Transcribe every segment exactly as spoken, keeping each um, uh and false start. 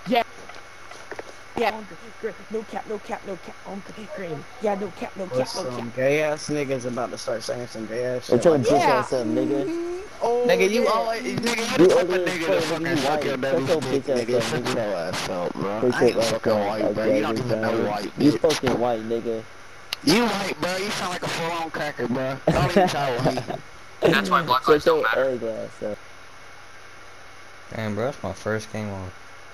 Yeah. Yeah. No cap, no cap, no cap. On the green. Yeah, no cap, no cap, What's no cap. some gay ass niggas about to start saying some gay ass shit. What's your Like, bitch yeah. ass up, nigga? Oh, nigga, you yeah. always, nigga, You you the type ugly of as nigga fuck, to fucking nigga, you suck your white. baby Shut your dick, bitch ass nigga. up, Shut nigga. your ass up, bro. Shut I your ain't ass fucking up, white, bro. You don't ugly even know son. white, You bitch. fucking white, nigga. You white, bro. You sound like a full-on cracker, bro. Don't even try white. That's why black lives Shut don't your matter. ugly ass up. Damn, bro, that's my first game on.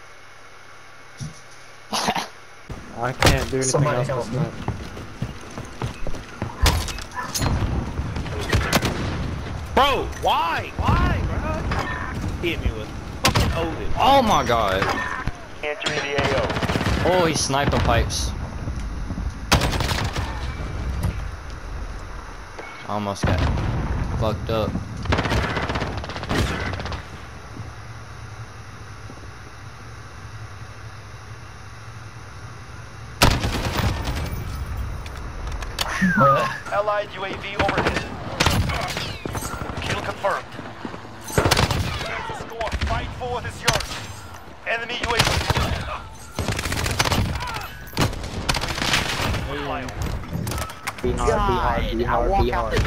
I can't do anything Somebody else help but me. snipe. Bro, why? Why, bro? Hit me with fucking Odin. Oh my god. Entering the A O. Oh, he's sniper pipes. Almost got fucked up. Allied U A V overhead. Kill confirmed. Score fight for this yard. Enemy U A V. Be hard, be hard, be hard, be hard.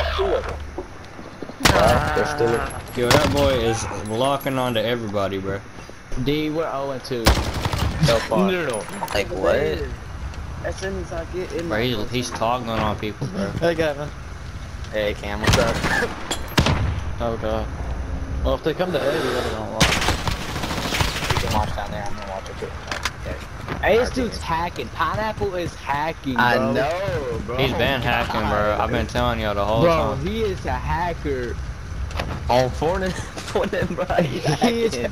They're still. Yo, that boy is locking onto everybody, bro. D, we're oh and two. So far. No, no. Like what? As soon as I get in Bro, he's, he's toggling on people, bro. Hey, Gavin. Hey, Cam, what's up? Oh god. Well, if they come to A, we gotta go watch. You can watch down there. I'm gonna watch it too. Okay. Hey, this dude's hacking. Pineapple is hacking, bro. I know, bro. He's been hacking, bro. I've been telling y'all the whole bro, time. Bro, he is a hacker. On Fortnite, Fortnite, bro. He is.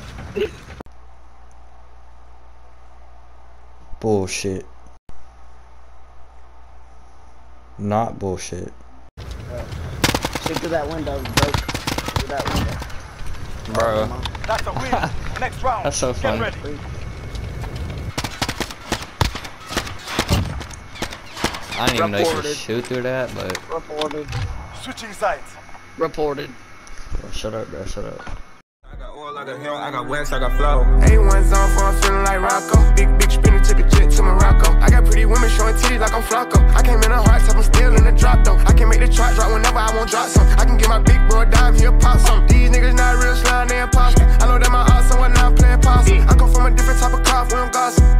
Bullshit. Not bullshit. Stick to that window, bro. To that window. Bro. That's a win. Next round. That's so funny. Get ready. I didn't even know you could Reported. shoot through that, but... Reported. Switching sides. Reported. Bro, shut up, bro. Shut up. I got oil, I got hill, I got west, I got flow. A one's on for I'm feeling like Rocco. Big, big spinner, took a jet to Morocco. I got pretty women showing titties like I'm Flocko. I came in a hard top, I'm still in the drop though. I can make the chart drop whenever I want drop some. I can get my big bro a dime, he'll pop some. These niggas not real slime, they imposter. I know that my odds somewhere now I'm playing possum. I come from a different type of cloth, we don't gossip.